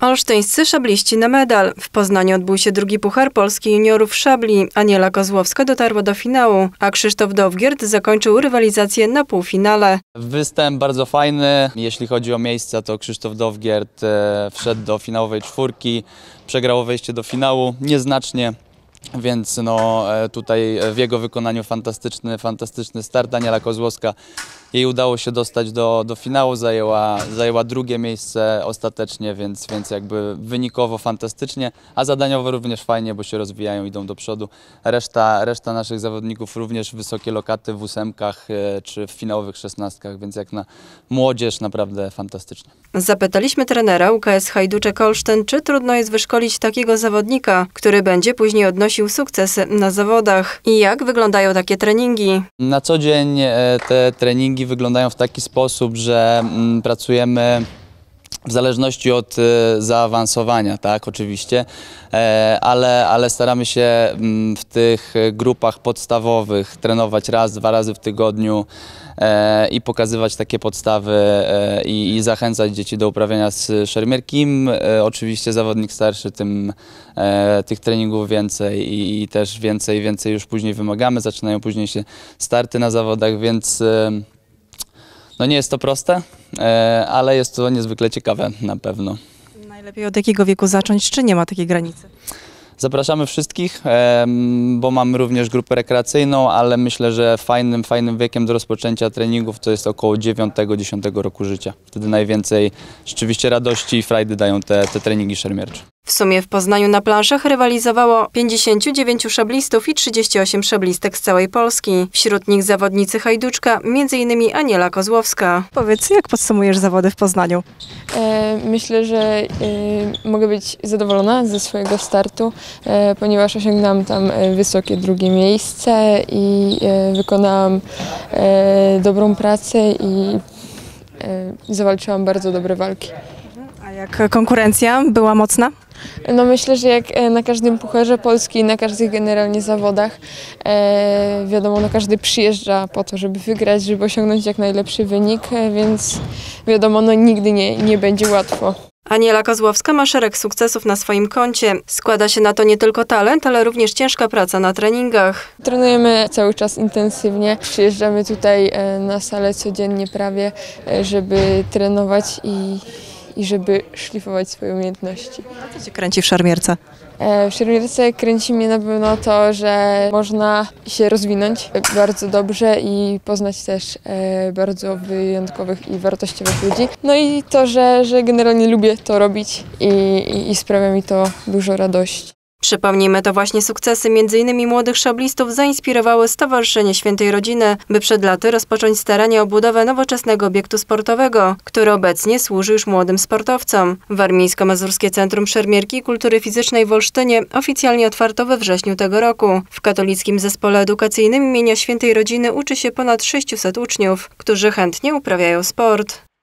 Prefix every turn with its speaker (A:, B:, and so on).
A: Olsztyńscy szabliści na medal. W Poznaniu odbył się drugi Puchar Polski Juniorów Szabli. Aniela Kozłowska dotarła do finału, a Krzysztof Dowgierd zakończył rywalizację na półfinale.
B: Występ bardzo fajny. Jeśli chodzi o miejsca, to Krzysztof Dowgierd wszedł do finałowej czwórki, przegrał wejście do finału nieznacznie. Więc tutaj w jego wykonaniu fantastyczny start. Aniela Kozłowska, jej udało się dostać do finału, zajęła drugie miejsce ostatecznie, więc jakby wynikowo fantastycznie, a zadaniowo również fajnie, bo się rozwijają, idą do przodu. Reszta naszych zawodników również wysokie lokaty w ósemkach czy w finałowych 16, więc jak na młodzież naprawdę fantastycznie.
A: Zapytaliśmy trenera UKS Hajduczek Olsztyn, czy trudno jest wyszkolić takiego zawodnika, który będzie później odnosił sukcesy na zawodach i jak wyglądają takie treningi.
B: Na co dzień te treningi wyglądają w taki sposób, że pracujemy w zależności od zaawansowania, tak, oczywiście, ale staramy się w tych grupach podstawowych trenować raz, 2 razy w tygodniu i pokazywać takie podstawy i zachęcać dzieci do uprawiania z szermierki. Im oczywiście zawodnik starszy, tym tych treningów więcej i też więcej już później wymagamy. Zaczynają później się starty na zawodach, więc nie jest to proste, ale jest to niezwykle ciekawe na pewno.
A: Najlepiej od jakiego wieku zacząć, czy nie ma takiej granicy?
B: Zapraszamy wszystkich, bo mamy również grupę rekreacyjną, ale myślę, że fajnym wiekiem do rozpoczęcia treningów to jest około 9-10 roku życia. Wtedy najwięcej rzeczywiście radości i frajdy dają te treningi szermiercze.
A: W sumie w Poznaniu na planszach rywalizowało 59 szablistów i 38 szablistek z całej Polski. Wśród nich zawodnicy Hajduczka, m.in. Aniela Kozłowska. Powiedz, jak podsumujesz zawody w Poznaniu?
C: Myślę, że mogę być zadowolona ze swojego startu, ponieważ osiągnęłam tam wysokie drugie miejsce i wykonałam dobrą pracę i zawalczyłam bardzo dobre walki.
A: A jak konkurencja była mocna?
C: Myślę, że jak na każdym Pucharze Polski i na każdych generalnie zawodach, wiadomo, każdy przyjeżdża po to, żeby wygrać, żeby osiągnąć jak najlepszy wynik, więc wiadomo, nigdy nie będzie łatwo.
A: Aniela Kozłowska ma szereg sukcesów na swoim koncie. Składa się na to nie tylko talent, ale również ciężka praca na treningach.
C: Trenujemy cały czas intensywnie. Przyjeżdżamy tutaj na salę codziennie prawie, żeby trenować i żeby szlifować swoje umiejętności.
A: A co Cię kręci w szermierce?
C: W szermierce kręci mnie na pewno to, że można się rozwinąć bardzo dobrze i poznać też bardzo wyjątkowych i wartościowych ludzi. I to, że generalnie lubię to robić i sprawia mi to dużo radości.
A: Przypomnijmy, to właśnie sukcesy m.in. młodych szablistów zainspirowały Stowarzyszenie Świętej Rodziny, by przed laty rozpocząć starania o budowę nowoczesnego obiektu sportowego, który obecnie służy już młodym sportowcom. Warmińsko-Mazurskie Centrum Szermierki i Kultury Fizycznej w Olsztynie oficjalnie otwarto we wrześniu tego roku. W katolickim zespole edukacyjnym imienia Świętej Rodziny uczy się ponad 600 uczniów, którzy chętnie uprawiają sport.